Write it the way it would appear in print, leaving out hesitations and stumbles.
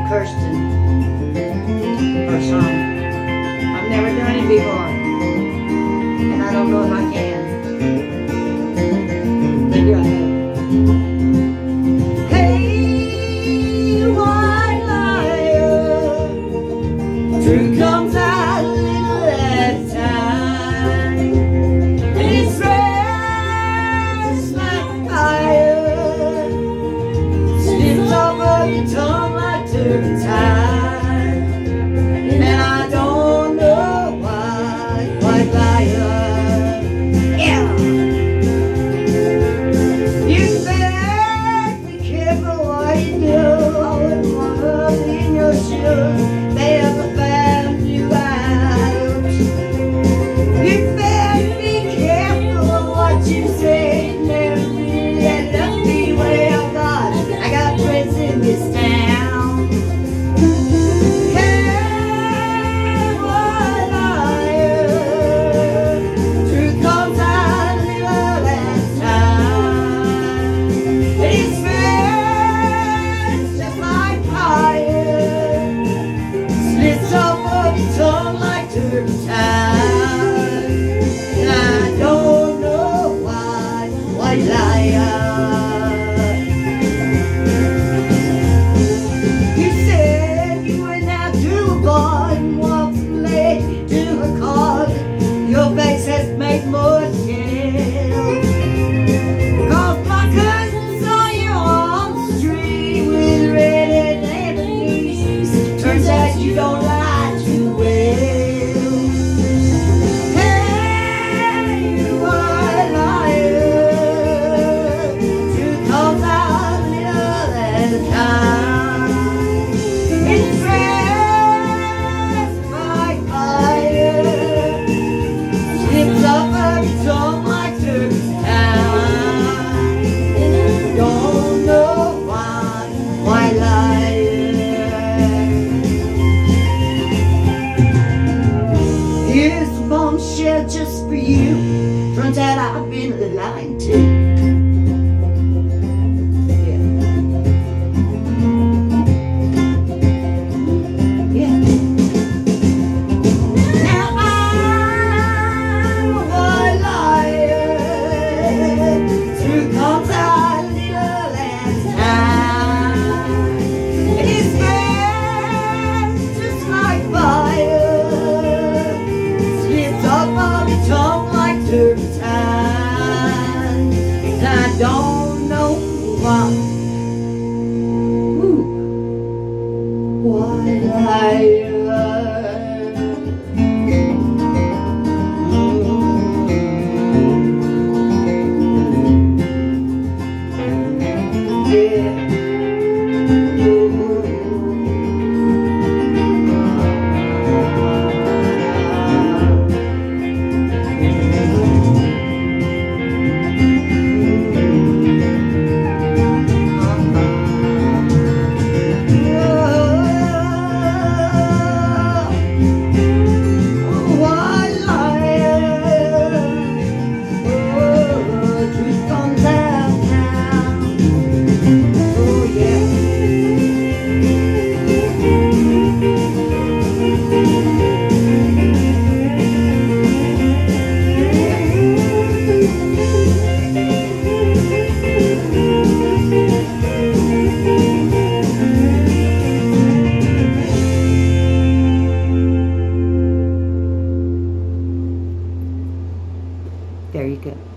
Kirsten or song. I've never done it before, and I don't know if I can. Maybe I can. Hey, white liar, truth comes out a little at a time, and it's fresh like fire, slips off of your tongue like turpentine, and I don't know why, white liar. Yeah, you better be careful what you do. I wouldn't want to be in your shoes. They ever found you out. You better be careful what you say. Never really let up be well, God. I got friends in this town. Hey, white liar, truth comes out a little at a time. It's fresh, just like fire, slits off of your tongue like turpentine, and I don't know why, white liar. You said you went out to a bar and walked from late to her car. Your face has made more sense. 'Cause my cousin saw you on the street with red Anthony's. Turns out you don't lie too well. Hey, white liar, truth comes out a little at a time. It's fresh like fire, slips off of your tongue like turpentine, and I don't know why, white liar. Here's a bombshell just for you. Turns out I've been lying too. Yeah. Yeah. Now I'm a white liar. Truth comes out a little at a time, and it's fresh just like fire, slips off of your tongue like turpentine, and I don't know why. Ooh, white liar. Yeah. White liar. Oh, truth comes out now. Oh yeah. There you go.